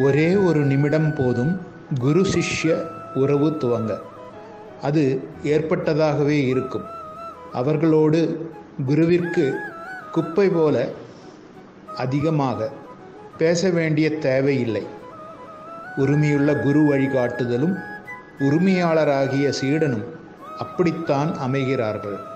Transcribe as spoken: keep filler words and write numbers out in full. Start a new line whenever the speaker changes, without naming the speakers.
ஒரே ஒரு நிமிடம் போதும் குரு சிஷ்ய உறவு துவங்க. அது ஏற்பட்டதாகவே இருக்கும். அவர்களோடு குருவிற்கு குப்பை போல அதிகமாக பேச வேண்டிய தேவையில்லை. உரிமையுள்ள குரு வழிகாட்டுதலும் உரிமையாளராகிய சீடனும் அப்படித்தான் அமைகிறார்கள்.